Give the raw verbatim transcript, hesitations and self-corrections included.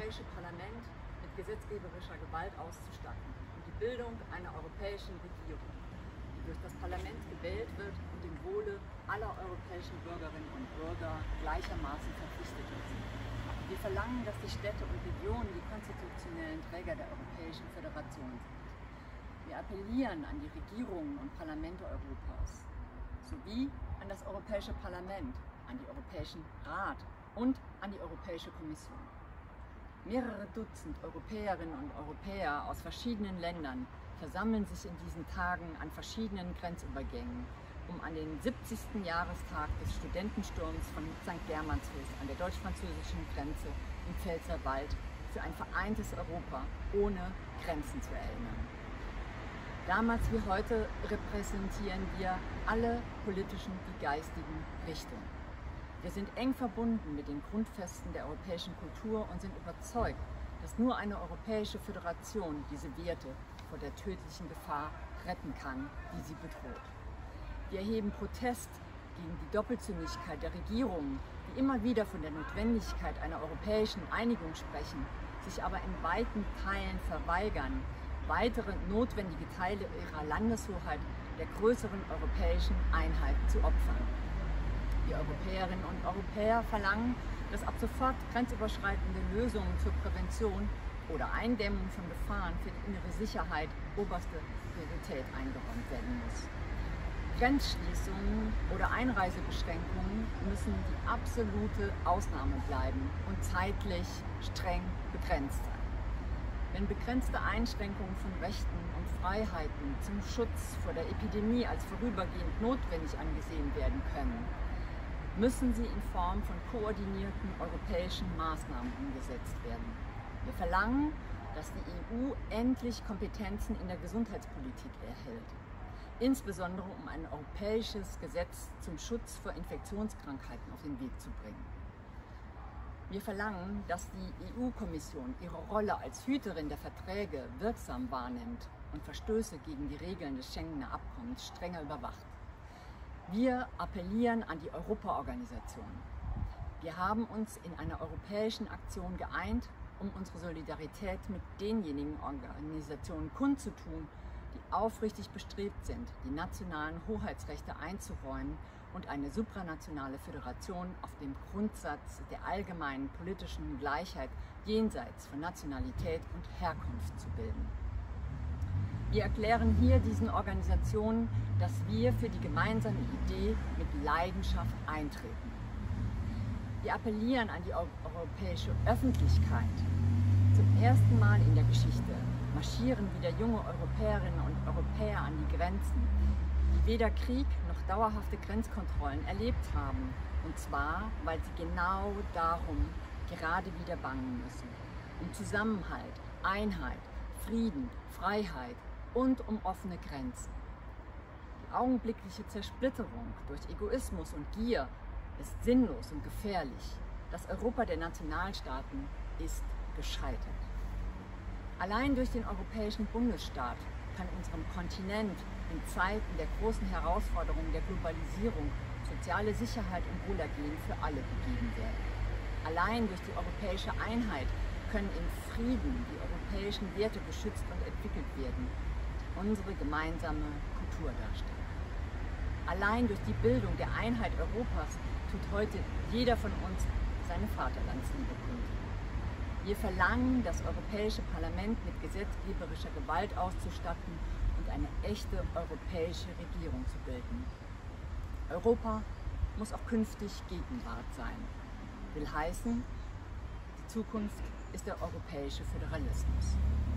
Europäische Parlament mit gesetzgeberischer Gewalt auszustatten und die Bildung einer europäischen Regierung, die durch das Parlament gewählt wird und dem Wohle aller europäischen Bürgerinnen und Bürger gleichermaßen verpflichtet ist. Wir verlangen, dass die Städte und Regionen die konstitutionellen Träger der Europäischen Föderation sind. Wir appellieren an die Regierungen und Parlamente Europas sowie an das Europäische Parlament, an den Europäischen Rat und an die Europäische Kommission. Mehrere Dutzend Europäerinnen und Europäer aus verschiedenen Ländern versammeln sich in diesen Tagen an verschiedenen Grenzübergängen, um an den siebzigsten Jahrestag des Studentensturms von Sankt Germanshof an der deutsch-französischen Grenze im Pfälzerwald für ein vereintes Europa ohne Grenzen zu erinnern. Damals wie heute repräsentieren wir alle politischen wie geistigen Richtungen. Wir sind eng verbunden mit den Grundfesten der europäischen Kultur und sind überzeugt, dass nur eine europäische Föderation diese Werte vor der tödlichen Gefahr retten kann, die sie bedroht. Wir erheben Protest gegen die Doppelzüngigkeit der Regierungen, die immer wieder von der Notwendigkeit einer europäischen Einigung sprechen, sich aber in weiten Teilen verweigern, weitere notwendige Teile ihrer Landeshoheit der größeren europäischen Einheit zu opfern. Die Europäerinnen und Europäer verlangen, dass ab sofort grenzüberschreitende Lösungen zur Prävention oder Eindämmung von Gefahren für die innere Sicherheit oberste Priorität eingeräumt werden muss. Grenzschließungen oder Einreisebeschränkungen müssen die absolute Ausnahme bleiben und zeitlich streng begrenzt sein. Wenn begrenzte Einschränkungen von Rechten und Freiheiten zum Schutz vor der Epidemie als vorübergehend notwendig angesehen werden können, müssen sie in Form von koordinierten europäischen Maßnahmen umgesetzt werden. Wir verlangen, dass die E U endlich Kompetenzen in der Gesundheitspolitik erhält, insbesondere um ein europäisches Gesetz zum Schutz vor Infektionskrankheiten auf den Weg zu bringen. Wir verlangen, dass die E U-Kommission ihre Rolle als Hüterin der Verträge wirksam wahrnimmt und Verstöße gegen die Regeln des Schengener Abkommens strenger überwacht. Wir appellieren an die Europaorganisation. Wir haben uns in einer europäischen Aktion geeint, um unsere Solidarität mit denjenigen Organisationen kundzutun, die aufrichtig bestrebt sind, die nationalen Hoheitsrechte einzuräumen und eine supranationale Föderation auf dem Grundsatz der allgemeinen politischen Gleichheit jenseits von Nationalität und Herkunft zu bilden. Wir erklären hier diesen Organisationen, dass wir für die gemeinsame Idee mit Leidenschaft eintreten. Wir appellieren an die europäische Öffentlichkeit. Zum ersten Mal in der Geschichte marschieren wieder junge Europäerinnen und Europäer an die Grenzen, die weder Krieg noch dauerhafte Grenzkontrollen erlebt haben. Und zwar, weil sie genau darum gerade wieder bangen müssen. Um Zusammenhalt, Einheit, Frieden, Freiheit und um offene Grenzen. Die augenblickliche Zersplitterung durch Egoismus und Gier ist sinnlos und gefährlich. Das Europa der Nationalstaaten ist gescheitert. Allein durch den europäischen Bundesstaat kann unserem Kontinent in Zeiten der großen Herausforderungen der Globalisierung soziale Sicherheit und Wohlergehen für alle gegeben werden. Allein durch die europäische Einheit können im Frieden die europäischen Werte geschützt und entwickelt werden, die unsere gemeinsame Kultur darstellen. Allein durch die Bildung der Einheit Europas tut heute jeder von uns seine Vaterlandsliebe kund. Wir verlangen, das Europäische Parlament mit gesetzgeberischer Gewalt auszustatten und eine echte europäische Regierung zu bilden. Europa muss auch künftig Gegenwart sein. Will heißen, die Zukunft ist der europäische Föderalismus.